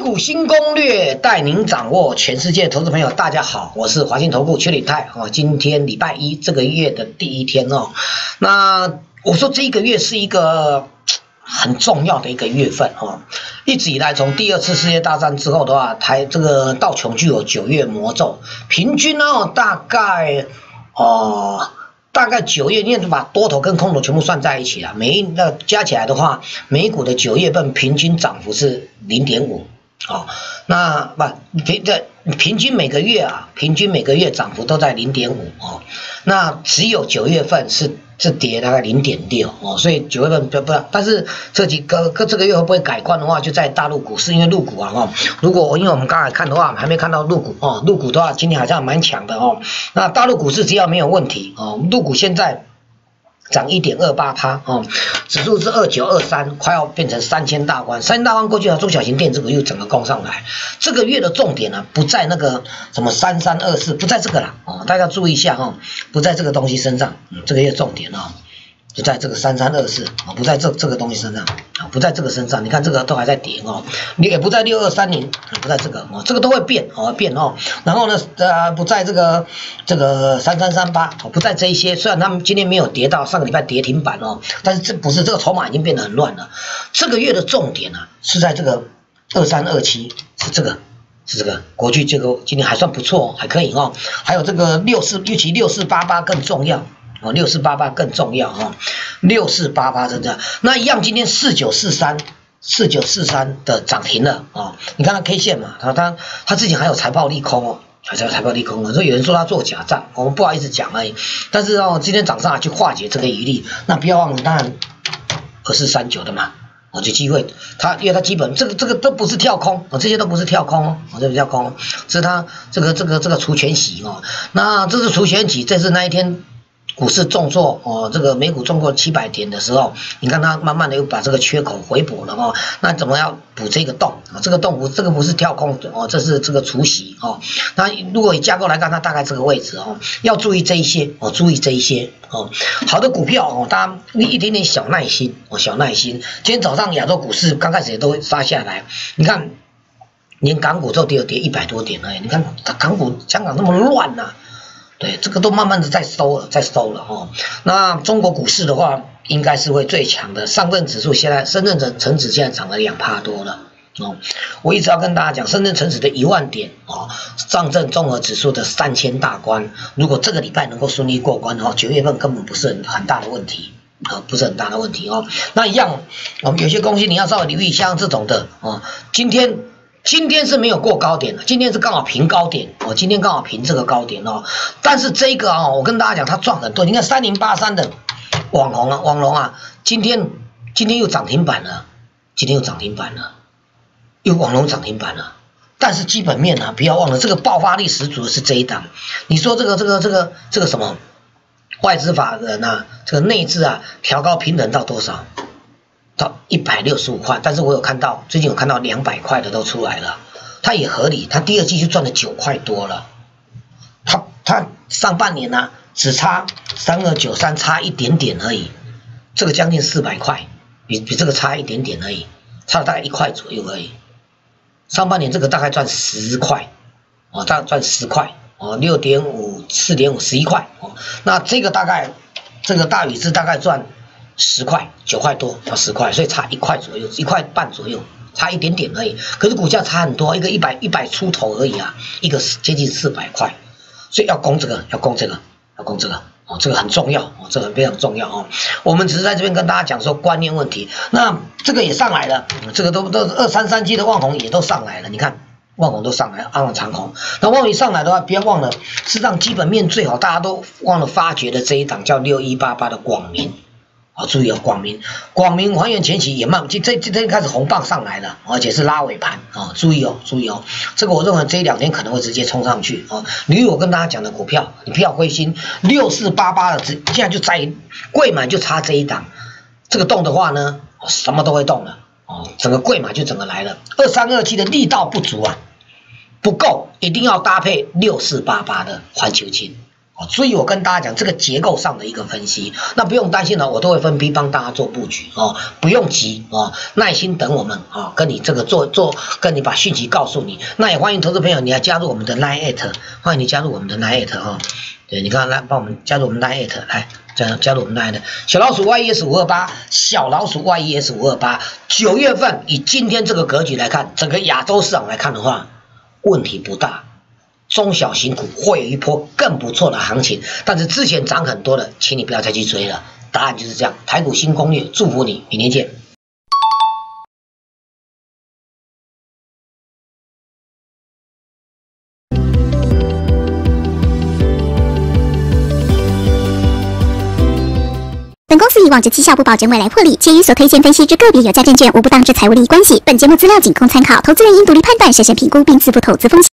股新攻略带您掌握全世界投资朋友，大家好，我是华信投顾邱礼泰哦。今天礼拜一，这个月的第一天哦。那我说这个月是一个很重要的一个月份哦。一直以来，从第二次世界大战之后的话，这个道琼具有9月魔咒，平均呢大概9月，因为把多头跟空头全部算在一起了，加起来的话，美股的9月份平均涨幅是0.5。哦，那平均每个月涨幅都在0.5哦，那只有9月份是跌大概0.6哦，所以9月份不，但是这个月会不会改观的话，就在大陆股市，因为陆股啊因为我们刚才看的话，还没看到陆股哦，陆股的话今天好像蛮强的哦，那大陆股市只要没有问题哦，陆股现在涨 1.28% 哦，指数是2923，快要变成3000大关，3000大关过去了，中小型电子股又整个攻上来。这个月的重点呢，不在那个什么3324，不在这个啦哦，大家注意一下哦，不在这个东西身上，这个月重点哦，不在这个3324啊，不在这个东西身上啊，不在这个身上，你看这个都还在跌哦，你也不在6230，不在这个哦，这个都会变哦，然后呢不在这个3338，不在这一些，虽然他们今天没有跌到上个礼拜跌停板哦，但是这个筹码已经变得很乱了。这个月的重点啊是在这个2327，是这个国巨，这个今天还算不错，还可以哦，还有这个尤其6488更重要。6488更重要哦，6488真的那一样，今天4943的涨停了哦，你看它 K 线嘛，它之前还有财报利空哦，所以有人说它做假账，我们不好意思讲而已，但是今天涨上来去化解这个疑虑，那不要忘了，当然2439的嘛。就机会，因为它基本这个都不是跳空，这些都不是跳空哦，这不跳空，是它这个除权息哦，那这是除权息，这是那一天股市重挫哦，这个美股重挫700点的时候，你看它慢慢的又把这个缺口回补了哦，那怎么样补这个洞啊？这个洞这个不是跳空哦，这是这个除息哦。那如果以架构来看，它大概这个位置哦，要注意这一些哦，好的股票哦，大家一点点小耐心哦，小耐心。今天早上亚洲股市刚开始也都杀下来，你看连港股都跌100多点而已，你看香港那么乱啊。对，这个都慢慢的在收了哦。那中国股市的话，应该是会最强的。上证指数现在，深圳成指现在涨了2%多了哦。我一直要跟大家讲，深圳成指的10000点哦，上证综合指数的3000大关，如果这个礼拜能够顺利过关哦，9月份根本不是很大的问题啊，不是很大的问题哦。那一样，我们有些东西你要稍微留意，像这种的哦，今天是没有过高点的，今天是刚好平高点哦，今天刚好平这个高点哦。但是这个我跟大家讲，它赚很多。你看3083的网龙啊，今天又涨停板了，网龙涨停板了。但是基本面啊，不要忘了，这个爆发力十足的是这一档。你说这个什么外资法人啊，这个内资啊，调高平等到多少？到165块，但是我最近有看到200块的都出来了，它也合理，它第二季就赚了9块多了，它上半年呢只差3293差一点点而已，这个将近400块，比这个差一点点而已，差了大概1块左右而已，上半年这个大概赚10块，大概赚10块，6.5、4.5、11块那这个大宇资大概赚10块，9块多到10块，所以差1块左右，1块半左右，差一点点而已。可是股价差很多，一个100出头而已啊，一个接近400块，所以要攻这个哦，这个很重要哦，这个非常重要哦。我们只是在这边跟大家讲说观念问题，那这个也上来了，这个都2337的旺宏也都上来了，你看。旺宏都上来，安旺长虹。那旺宏一上来的话，不要忘了，是让基本面最好，大家都忘了发掘的这一档叫6188的广明。注意哦，广明还原前期也慢，这开始红棒上来了，而且是拉尾盘注意哦，这个我认为这2天可能会直接冲上去例如我跟大家讲的股票，你不要灰心，6488的现在就在贵买就差这一档，这个动的话呢，什么都会动了整个贵买就整个来了，2327的力道不足啊，不够，一定要搭配6488的环球金所以我跟大家讲这个结构上的一个分析，那不用担心了，我都会分批帮大家做布局不用急耐心等我们跟你这个跟你把讯息告诉你。那也欢迎投资朋友你要加入我们的 Line@， 欢迎你加入我们的 Line@ 对，你看来帮我们加入我们 Line@ 来加入我们 Line@ 小老鼠 YES528， 小老鼠 YES528。9月份以今天这个格局来看，整个亚洲市场来看的话，问题不大。中小型股会有一波更不错的行情，但是之前涨很多的，请你不要再去追了。答案就是这样。台股新攻略，祝福你，明天见。 本公司以往之绩效不保证未来获利，且与所推荐分析之个别有价证券无不当之财务利益关系。本节目资料仅供参考，投资人应独立判断、审慎评估并自负投资风险。